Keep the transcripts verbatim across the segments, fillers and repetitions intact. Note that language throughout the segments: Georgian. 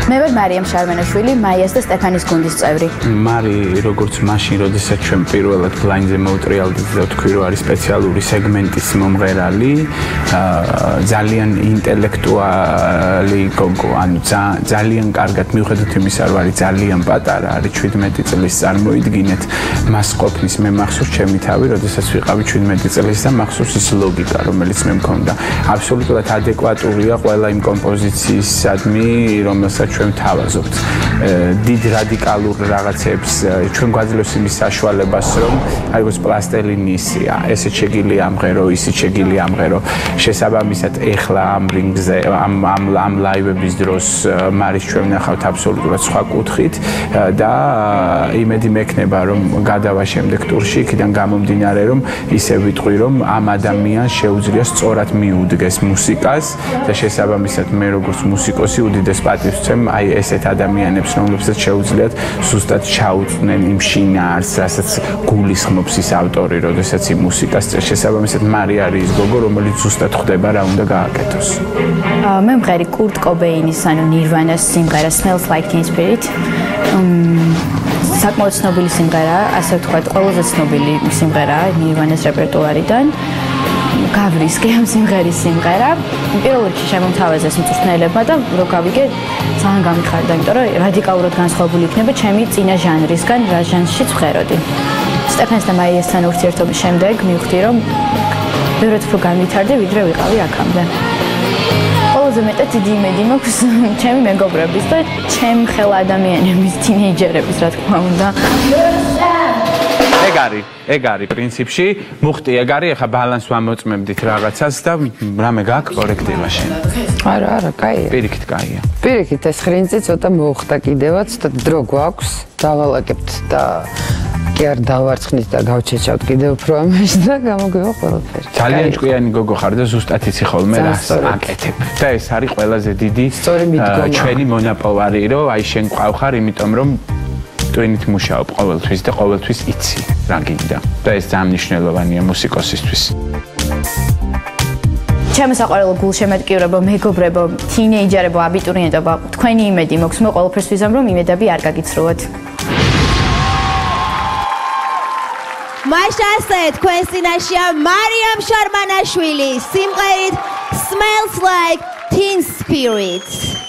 მე ვარ მარიამ შარმანაშვილი, მაიას და სტეფანის გუნდის წევრი. მარი, როგორც მაშინ, როდესაც ჩვენ პირველად ბლაინდზე მოვუტრიალდით და ვთქვი, რომ არის სპეციალური სეგმენტის მომღერალი, ძალიან ინტელექტუალი გოგო, ანუ ძალიან კარგად მიუხედავად იმისა, რომ არის ძალიან პატარა, არის შვიდმეტი წლის წარმოიდგინეთ, მას ყოფნის მე მახსოვს ჩემი თავი, როდესაც ვიყავი შვიდმეტი წლის და მახსოვს ის ლოგიკა, რომელიც მე მქონდა. აბსოლუტურად ადეკვატურია ყველა იმ კომპოზიციისადმი, რომელსაც ჩვენ თავაზობთ. დიდ რადიკალურ რაღაცებს ჩვენ გვაძლევს იმის საშუალებას, რომ აი როგორც პლასტელინისია, ესეც შეგიძლია ამღერო, ისიც შეგიძლია ამღერო. შესაბამისად, ეხლა ამ რინგზე, ამ ამ ამ ლაივების დროს მარის ჩვენ ვნახავთ აბსოლუტურად სხვა კუთხით და იმედი მექნება, რომ გადავა შემდეგ ტურში, იქიდან გამომდინარე, რომ ისე ვიტყვი, რომ ამ ადამიანს შეუძლია სწორად მიუდგეს მუსიკას და შესაბამისად მე როგორც მუსიკოსი უდიდეს პატივს ვცემ აი ესეთ ადამიანებს, რომლებსაც შეუძლიათ ზუსტად ჩაუწვნენ იმ შინაარსს, რასაც გულისხმობს ის ავტორი, როდესაც იმ მუსიკას წერს. შესაბამისად, მარი არის ის გოგო, რომელიც ზუსტად ხვდება რა უნდა გააკეთოს. მე მღერი კურტ კობეინის, ანუ ნირვანას სიმღერა Smells Like Teen Spirit. საკმაოდ ცნობილი სიმღერაა, ასე ვთქვათ, ყველაზე ცნობილი სიმღერაა ნირვანას რეპერტუარიდან. გავრისკე ამ სიმღერის სიმღერა. პირველ რიგში შემომთავაზეს მწვრთნელებმა და რო გავიგე, ძალიან გამიხარდა, იმიტომ რომ რადიკალურად განსხვავებული იქნება ჩემი წინა ჟანრისგან, რა ჟანრშიც ვხეროდი. სტეფანს და მაიასთან ურთიერთობის შემდეგ მივხვდი, რომ ბევრად უფრო განვითარდი, ვიდრე ვიყავი აქამდე. ყველაზე მეტად დიდი იმედი მაქვს ჩემი მეგობრების და ჩემი ხელა ადამიანების, თინეიჯერების, რა თქმა უნდა. ეგ არის, ეგ არის პრინციპში, მუხტი ეგ არის, ახლა ბალანს ვამოწმებდით რაღაცას და რამე გაქვს კორექტივა შენ. არა, არა, კაია. პირიქით კაია. პირიქით ეს ხრინძი ცოტა მოხდა კიდევაც და დრო გვაქვს, დავალაგებთ და კი არ დავარცხნით და გავჩეჩავთ კიდევ უფრო ამაში და გამოგვივა ყველაფერი. ძალიან ჭკვიანი გოგო ხარ და ზუსტად იცი ხოლმე რას აკეთებ. და ეს არის ყველაზე დიდი ჩვენი მონაპოვარი, რომ აი შენ ყავ ხარ, იმიტომ რომ ტვინით მუშაობ ყოველთვის და ყოველთვის იცი რა გინდა და ეს ძალიან მნიშვნელოვანია მუსიკოსისთვის. ჩემო საყვარელო გულშემატკივრებო, მეგობრებო, თინეიჯერებო, აბიტურიენტებო, თქვენი იმედი მოქვს, მე ყველაფერს ვიზამ, რომ იმედები არ გაგიცრუოთ. მაშასე თქვენ წინაშეა მარიამ შარმანაშვილი სიმღერით Smells Like Teen Spirit.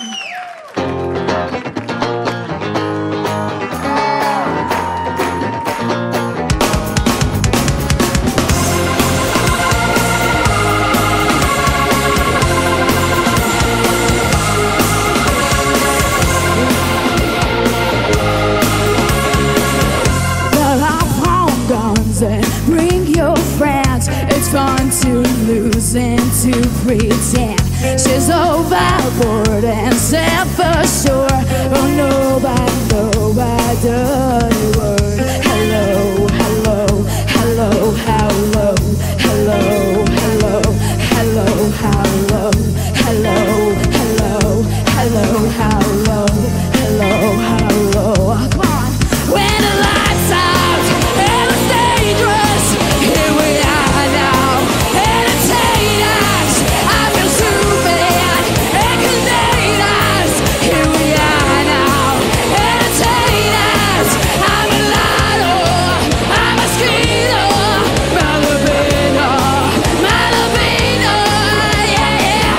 Bring your friends, it's fun to lose and to pretend. She's overboard and set for sure. Oh, nobody, nobody does the word. Hello, hello, hello, hello, hello, hello, hello, hello, hello, hello, hello, hello, hello, hello. Come on, when the lights out and the stage rush, here we are now. Entertain us, I feel too bad. Entertain us, here we are now. Entertain us, I'm a lotto, I'm a mosquito, Malabino, Malabino, yeah, yeah.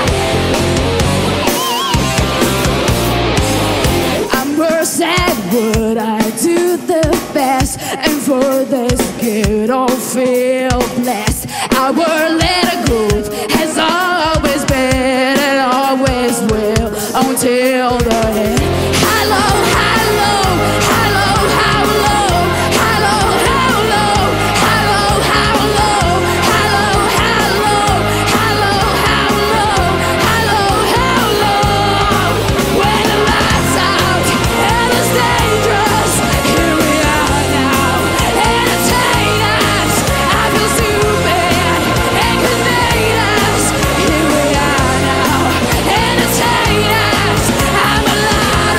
I'm worse at what I do the best, and for this good I'll feel blessed. Our little group has always been and always will until the end. Hello, hello, hello, hello, hello, hello, hello, hello, hello, hello, hello, hello, hello, hello. When the lights out and the stage rush, here we are now. Entertain us, I feel too bad. Entertain us, here we are now. Entertain us, I'm alive.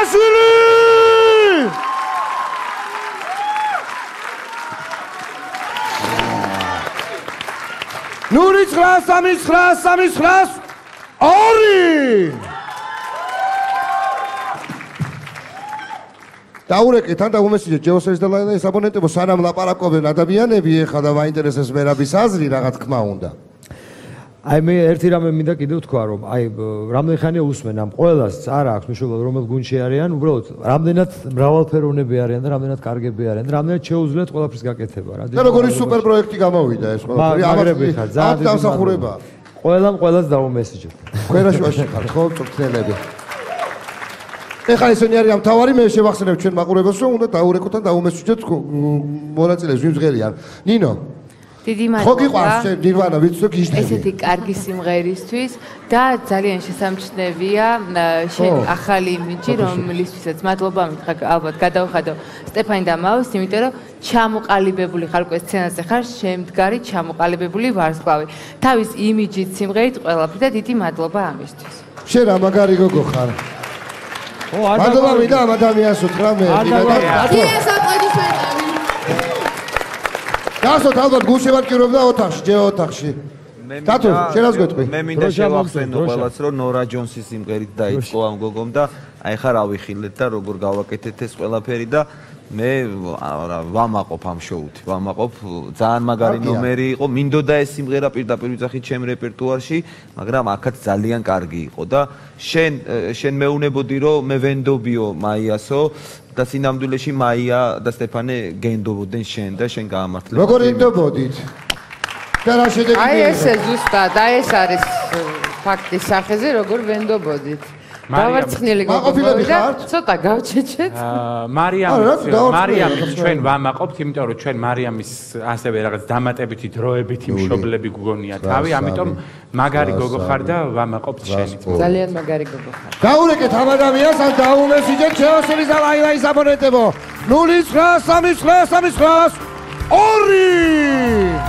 ჩხენაშვილი! ნური ცხრა სამი ცხრა სამი ცხრა ორი! დაურეკეთ ან დაუმესიჯეთ ჯეოსერის და ლაინის აბონენტებო სანამ ლაპარაკობენ ადამიანები ეხლა და მაინტერესებს მერაბის აზრი რა თქმა უნდა. აი მე ერთი რამე მინდა კიდევ თქვა რომ აი რამდენი ხანია უსმენ ამ ყველას არ აქვს მნიშვნელობა რომელ გუნდში არიან უბრალოდ რამდენად მრავალფეროვნები არიან და რამდენად კარგები არიან და რამდენად შეუძლიათ ყველაფრის გაკეთება რა. და როგორი სუპერ პროექტი გამოვიდა ეს ყველაფერი ამაგრებითაც ძალიან დიდი დამსახურებაა. ყველამ ყველას დაუმესიჯეთ. ქვერაშუაში ხართ ხო მწვრთნელები. ეხლა ესენი არის ამთავარი მე შევახსენებ ჩვენ მაყურებელს რომ უნდა დაურეკოთ და დაუმესიჯეთ მონაწილეებს ვინ ჟღერიან. ნინო დიდი მადლობა. ხო გიყვარს შენ ნირვანა ვიცი რომ გიშნები. ესეთი კარგი სიმღერისთვის და ძალიან შესამჩნევია შენ ახალი იმიჯი რომლისთვისაც მადლობა მითხრა ალბათ გადავხადო სტეფანი და მაუს იმიტომ რომ ჩამოყალიბებული ხარ უკვე სცენაზე ხარ შემდგარი ჩამოყალიბებული ვარსკვლავი თავის იმიჯით სიმღერით ყველაფრით და დიდი მადლობა ამისთვის. შენ რა მაგარი გოგო ხარ. ო არ მადლობა მინდა ამ ადამიანს უთხრა მე. ეს აპლოდისმენტები. გასოთ ალბათ გულშემატკივრობდა ოთახში, ჯერ ოთახში. დათო, შენ რას გეტყვი? მე მინდა შევახსენო ყველას, რომ ნორა ჯონსის სიმღერით დაიწყო ამ გოგომ და აი ხარ ავიხილეთ და როგორ გავაკეთეთ ეს ყველაფერი და მე ვამაყობ ამ შოუთ, ვამაყობ, ძალიან მაგარი ნომერი იყო, მინდოდა ეს სიმღერა პირდაპირ ვიძახით ჩემ რეპერტუარში, მაგრამ აქაც ძალიან კარგი იყო და შენ შენ მეუნებოდი რომ მე ვენდობიო მაიასო და სინამდვილეში მაია და სტეფანე გენდობოდნენ შენ და შენ გაამართლებ. როგორ ინდობოდით? და რა შედეგი? აი ესე ზუსტად, აი ეს არის ფაქტის სახეზე როგორ ვენდობოდით. დავარცხნილი გოგოები და ცოტა გავჩეჩეთ. მარიამის მარიამის ჩვენ ვამაყობთ, იმიტომ რომ ჩვენ მარიამის ასევე რაღაც დამატებითი დროებითი მშობლები გგონია თავი, ამიტომ მაგარი გოგო ხარ და ვამაყობთ შენით. ძალიან მაგარი გოგო ხარ. დაურეკეთ ამ ადამიანს ან დაუმესიჯეთ ჩეოსერის და ლაილაის აბონენტებო. ნული ცხრა სამი ცხრა სამი ცხრა ორი